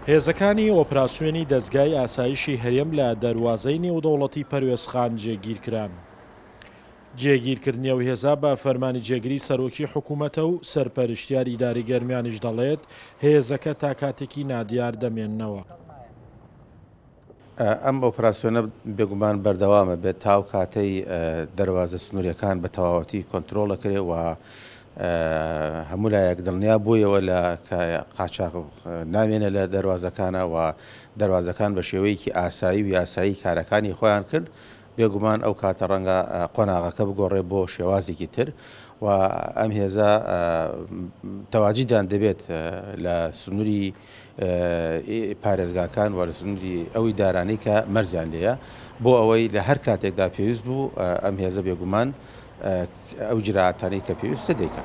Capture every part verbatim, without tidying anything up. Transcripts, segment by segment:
هێزەکانی ئۆپراسیۆنی دەستگای ئاسایشی هەرێم لە دەروازەی نێودەوڵەتی پەروێزخان جێگیرکران. جێگیرکردنیە و هێزا بە فەرمانی جێگیری سەرۆکی حکوومەتە و سەرپەرشتیار ئیداری گەرمیانیش دەڵێت هێزەکە تا کاتێکی نادیار دەمێننەوە. ئەم ئۆپراسیۆنە بێگومان بەردەوامە بێت تاو کاتەی دەواازە سنووریەکان بە تەواوەتی کۆنتترۆلەکرێ و هەموو لایەک دڵنیا بوویەوە لە قاچاق نامێنە لە دەواازەکانە و دەواازەکان بە شێوەیەکی ئاسایی و یاسایی کارەکانی خۆیان کرد. بێگومان ئەو کاتە ڕەنگە قۆناغەکە بگۆڕێ بۆ شێوازێکی تر و ئەم هێزە تەواجیدان دەبێت لە سنووری پارێزگاکان و لە سنووری ئەوی دارانی کە مەرجیان لێیە بۆ ئەوەی لە هەر کاتێکدا پێویست بوو ئەم هێزە بێگومان ئەو جرعاتانەی کە پێویستە دەیکەن.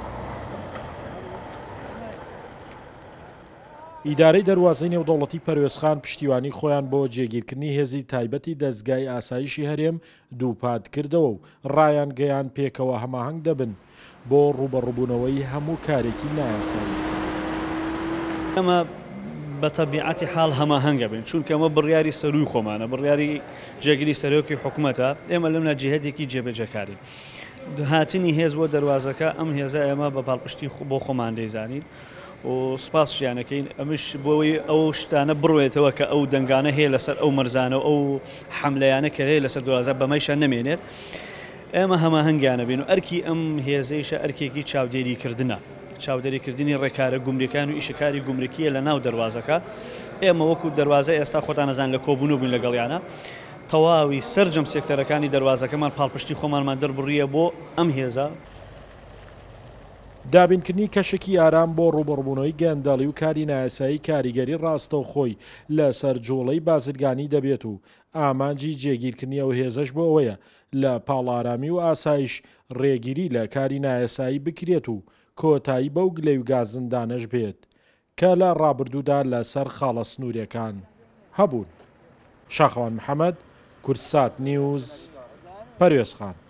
ئیدارەی دەواازەی نێودەوڵەتی پەروێزخان پشتیوانی خۆیان بۆ جێگیرکردنی هێزی تایبەتی دەستگای ئاسایشی هەرێم دووپات کردەوە و ڕایان گەیان پێکەوە هەماهەنگ دەبن بۆ ڕوبەڕووبوونەوەی هەموو کارێکی نایاسایی. ئەمە بە تەبیعەتی حاڵ هەماهەنگە بن چونکە ئەمە بڕیاری سەروی خۆمانە، بڕیاری جێگیری سەرۆکی حکوومەتە. ئێمە لەمە جێهەتێکی جێبەجەکاری هاتنی هێز بۆ دەواازەکە ئەم هێزە ئێمە بە پاڵپشتی بۆ خۆمان دەیزانین و سپاس شیانەکەین ئەمش بۆی ئەو شتانە بڕوێتەوە کە ئەو دەنگانە هەیە لەسەر ئەو مەرزانە و ئەو حملەیانە کە هەیە لەسەر دەواازە بەمەیشان نەمێنێت. ئێمە هەماهەنگیانە بین و ئەرکی ئەم هێزەیشە ئەرکێکی چاودێریکردنە، چاودێریکردنی ڕێکارە گومریەکان و ئیشەکاری گومرکیە لە ناو دەواازەکە. ئێمە وەکو دەواازە ئێستا خۆتان نەزان لە کۆبوون بووین لەگەڵیانە تەواوی سەرجەم سێکتەرەکانی دەواازەکەمان پاڵپشتی خۆمانمان دەربڕیە بۆ ئەم هێزە. دابینکردنی کەشێکی ئارام بۆ ڕوبەڕبوونەوەی گەندەڵی و کاری نایاسایی کاریگەری ڕاستەوخۆی لەسەر جوڵەی بازرگانی دەبێت و ئامانجی جێگیرکردنی ئەو هێزەش بۆ ئەوەیە لە پاڵارامی و ئاسایش ڕێگیری لە کاری نایاسایی بکرێت و کۆتایی بەو گلەی و گازندانەش بێت کە لە ڕابردوودا لەسەر خاڵە سنووریەکان هەبوون. شاخەوان محەممەد، کورسات نیوز، پەروێزخان.